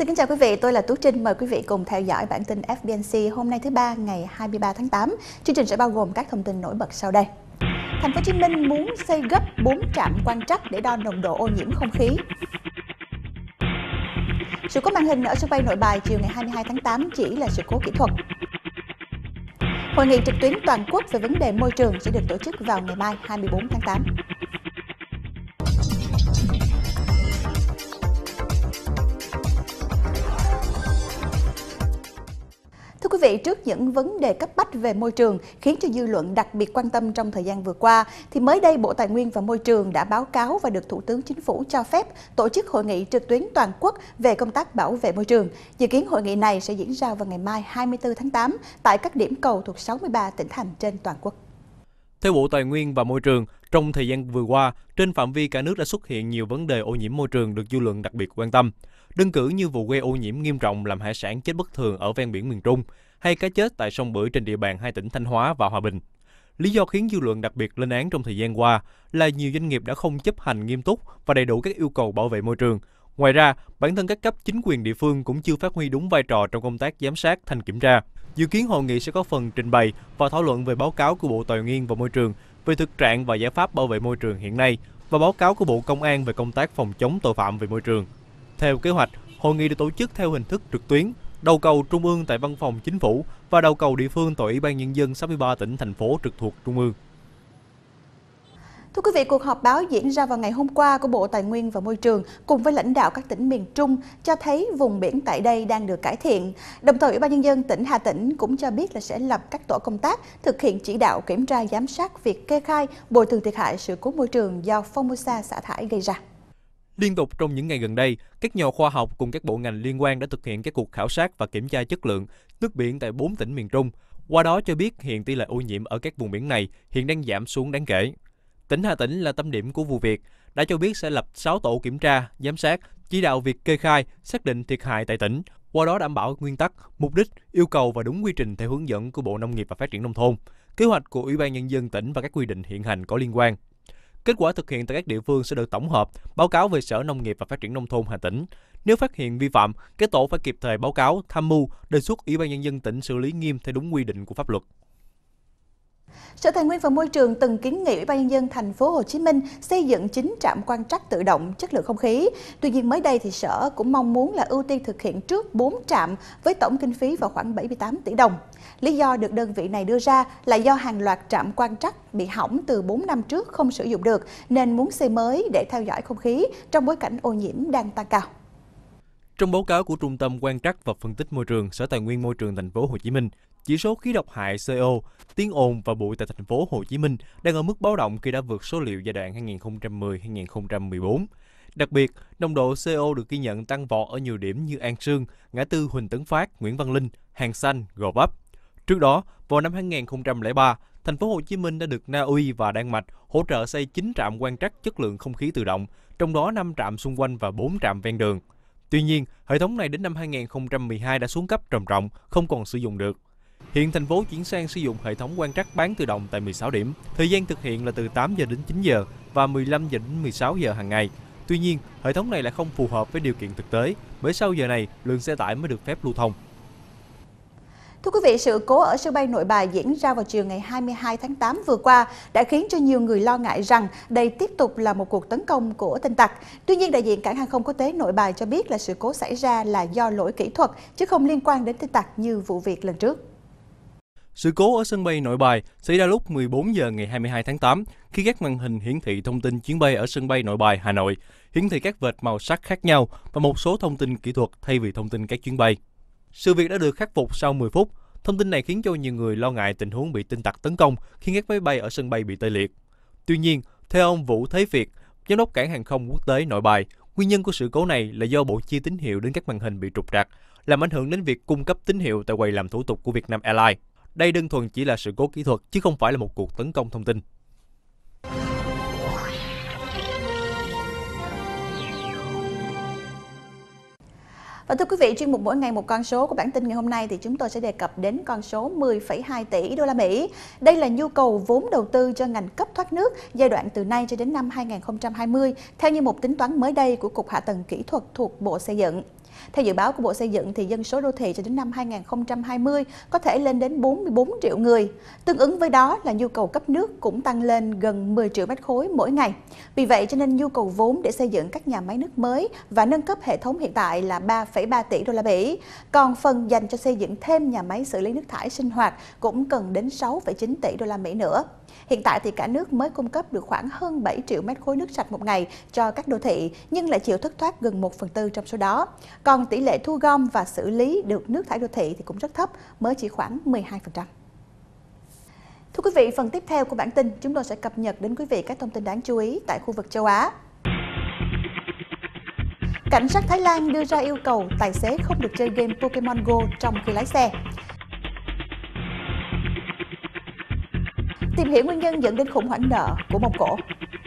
Xin kính chào quý vị, tôi là Tú Trinh. Mời quý vị cùng theo dõi bản tin FBNC hôm nay thứ Ba ngày 23 tháng 8. Chương trình sẽ bao gồm các thông tin nổi bật sau đây. Thành phố Hồ Chí Minh muốn xây gấp 4 trạm quan trắc để đo nồng độ ô nhiễm không khí. Sự cố màn hình ở sân bay Nội Bài chiều ngày 22 tháng 8 chỉ là sự cố kỹ thuật. Hội nghị trực tuyến toàn quốc về vấn đề môi trường sẽ được tổ chức vào ngày mai 24 tháng 8. Thưa quý vị, trước những vấn đề cấp bách về môi trường khiến cho dư luận đặc biệt quan tâm trong thời gian vừa qua, thì mới đây Bộ Tài nguyên và Môi trường đã báo cáo và được Thủ tướng Chính phủ cho phép tổ chức hội nghị trực tuyến toàn quốc về công tác bảo vệ môi trường. Dự kiến hội nghị này sẽ diễn ra vào ngày mai 24 tháng 8 tại các điểm cầu thuộc 63 tỉnh thành trên toàn quốc. Theo Bộ Tài nguyên và Môi trường, trong thời gian vừa qua, trên phạm vi cả nước đã xuất hiện nhiều vấn đề ô nhiễm môi trường được dư luận đặc biệt quan tâm. Đơn cử như vụ gây ô nhiễm nghiêm trọng làm hải sản chết bất thường ở ven biển miền Trung, hay cá chết tại sông Bưởi trên địa bàn hai tỉnh Thanh Hóa và Hòa Bình. Lý do khiến dư luận đặc biệt lên án trong thời gian qua là nhiều doanh nghiệp đã không chấp hành nghiêm túc và đầy đủ các yêu cầu bảo vệ môi trường. Ngoài ra, bản thân các cấp chính quyền địa phương cũng chưa phát huy đúng vai trò trong công tác giám sát, thanh kiểm tra. Dự kiến hội nghị sẽ có phần trình bày và thảo luận về báo cáo của Bộ Tài nguyên và Môi trường về thực trạng và giải pháp bảo vệ môi trường hiện nay và báo cáo của Bộ Công an về công tác phòng chống tội phạm về môi trường. Theo kế hoạch, hội nghị được tổ chức theo hình thức trực tuyến, đầu cầu trung ương tại Văn phòng Chính phủ và đầu cầu địa phương tại Ủy ban Nhân dân 63 tỉnh, thành phố trực thuộc Trung ương. Thưa quý vị, cuộc họp báo diễn ra vào ngày hôm qua của Bộ Tài nguyên và Môi trường cùng với lãnh đạo các tỉnh miền Trung cho thấy vùng biển tại đây đang được cải thiện. Đồng thời, Ủy ban Nhân dân tỉnh Hà Tĩnh cũng cho biết là sẽ lập các tổ công tác thực hiện chỉ đạo kiểm tra giám sát việc kê khai bồi thường thiệt hại sự cố môi trường do Formosa xả thải gây ra. Liên tục trong những ngày gần đây, các nhà khoa học cùng các bộ ngành liên quan đã thực hiện các cuộc khảo sát và kiểm tra chất lượng nước biển tại 4 tỉnh miền Trung. Qua đó cho biết hiện tỷ lệ ô nhiễm ở các vùng biển này hiện đang giảm xuống đáng kể. Tỉnh Hà Tĩnh là tâm điểm của vụ việc, đã cho biết sẽ lập 6 tổ kiểm tra, giám sát, chỉ đạo việc kê khai, xác định thiệt hại tại tỉnh, qua đó đảm bảo nguyên tắc, mục đích, yêu cầu và đúng quy trình theo hướng dẫn của Bộ Nông nghiệp và Phát triển Nông thôn, kế hoạch của Ủy ban Nhân dân tỉnh và các quy định hiện hành có liên quan. Kết quả thực hiện tại các địa phương sẽ được tổng hợp, báo cáo về Sở Nông nghiệp và Phát triển Nông thôn Hà Tĩnh. Nếu phát hiện vi phạm, các tổ phải kịp thời báo cáo, tham mưu, đề xuất Ủy ban Nhân dân tỉnh xử lý nghiêm theo đúng quy định của pháp luật. Sở Tài nguyên và Môi trường từng kiến nghị Ủy ban Nhân dân thành phố Hồ Chí Minh xây dựng 9 trạm quan trắc tự động chất lượng không khí. Tuy nhiên mới đây thì Sở cũng mong muốn là ưu tiên thực hiện trước 4 trạm với tổng kinh phí vào khoảng 78 tỷ đồng. Lý do được đơn vị này đưa ra là do hàng loạt trạm quan trắc bị hỏng từ 4 năm trước không sử dụng được nên muốn xây mới để theo dõi không khí trong bối cảnh ô nhiễm đang tăng cao. Trong báo cáo của Trung tâm Quan trắc và Phân tích Môi trường, Sở Tài nguyên Môi trường thành phố Hồ Chí Minh, chỉ số khí độc hại CO, tiếng ồn và bụi tại thành phố Hồ Chí Minh đang ở mức báo động khi đã vượt số liệu giai đoạn 2010-2014. Đặc biệt, nồng độ CO được ghi nhận tăng vọt ở nhiều điểm như An Sương, ngã tư Huỳnh Tấn Phát, Nguyễn Văn Linh, Hàng Xanh, Gò Vấp. Trước đó, vào năm 2003, thành phố Hồ Chí Minh đã được Na Uy và Đan Mạch hỗ trợ xây 9 trạm quan trắc chất lượng không khí tự động, trong đó 5 trạm xung quanh và 4 trạm ven đường. Tuy nhiên, hệ thống này đến năm 2012 đã xuống cấp trầm trọng, không còn sử dụng được. Hiện thành phố chuyển sang sử dụng hệ thống quan trắc bán tự động tại 16 điểm. Thời gian thực hiện là từ 8 giờ đến 9 giờ và 15 giờ đến 16 giờ hàng ngày. Tuy nhiên, hệ thống này lại không phù hợp với điều kiện thực tế, bởi sau giờ này, lượng xe tải mới được phép lưu thông. Thưa quý vị, sự cố ở sân bay Nội Bài diễn ra vào chiều ngày 22 tháng 8 vừa qua đã khiến cho nhiều người lo ngại rằng đây tiếp tục là một cuộc tấn công của tin tặc. Tuy nhiên, đại diện Cảng hàng không quốc tế Nội Bài cho biết là sự cố xảy ra là do lỗi kỹ thuật, chứ không liên quan đến tin tặc như vụ việc lần trước. Sự cố ở sân bay Nội Bài xảy ra lúc 14 giờ ngày 22 tháng 8 khi các màn hình hiển thị thông tin chuyến bay ở sân bay Nội Bài, Hà Nội, hiển thị các vệt màu sắc khác nhau và một số thông tin kỹ thuật thay vì thông tin các chuyến bay. Sự việc đã được khắc phục sau 10 phút. Thông tin này khiến cho nhiều người lo ngại tình huống bị tin tặc tấn công khi các máy bay ở sân bay bị tê liệt. Tuy nhiên, theo ông Vũ Thế Việt, giám đốc Cảng hàng không quốc tế Nội Bài, nguyên nhân của sự cố này là do bộ chia tín hiệu đến các màn hình bị trục trặc, làm ảnh hưởng đến việc cung cấp tín hiệu tại quầy làm thủ tục của Vietnam Airlines. Đây đơn thuần chỉ là sự cố kỹ thuật chứ không phải là một cuộc tấn công thông tin. Và thưa quý vị, chuyên mục mỗi ngày một con số của bản tin ngày hôm nay thì chúng tôi sẽ đề cập đến con số 10,2 tỷ đô la Mỹ. Đây là nhu cầu vốn đầu tư cho ngành cấp thoát nước giai đoạn từ nay cho đến năm 2020, theo như một tính toán mới đây của Cục Hạ tầng Kỹ thuật thuộc Bộ Xây dựng. Theo dự báo của Bộ Xây dựng thì dân số đô thị cho đến năm 2020 có thể lên đến 44 triệu người. Tương ứng với đó là nhu cầu cấp nước cũng tăng lên gần 10 triệu mét khối mỗi ngày. Vì vậy cho nên nhu cầu vốn để xây dựng các nhà máy nước mới và nâng cấp hệ thống hiện tại là 3,3 tỷ đô la Mỹ. Còn phần dành cho xây dựng thêm nhà máy xử lý nước thải sinh hoạt cũng cần đến 6,9 tỷ đô la Mỹ nữa. Hiện tại thì cả nước mới cung cấp được khoảng hơn 7 triệu mét khối nước sạch một ngày cho các đô thị, nhưng lại chịu thất thoát gần 1/4 trong số đó. Còn tỷ lệ thu gom và xử lý được nước thải đô thị thì cũng rất thấp, mới chỉ khoảng 12%. Thưa quý vị, phần tiếp theo của bản tin, chúng tôi sẽ cập nhật đến quý vị các thông tin đáng chú ý tại khu vực châu Á. Cảnh sát Thái Lan đưa ra yêu cầu tài xế không được chơi game Pokemon Go trong khi lái xe. Tìm hiểu nguyên nhân dẫn đến khủng hoảng nợ của Mông Cổ.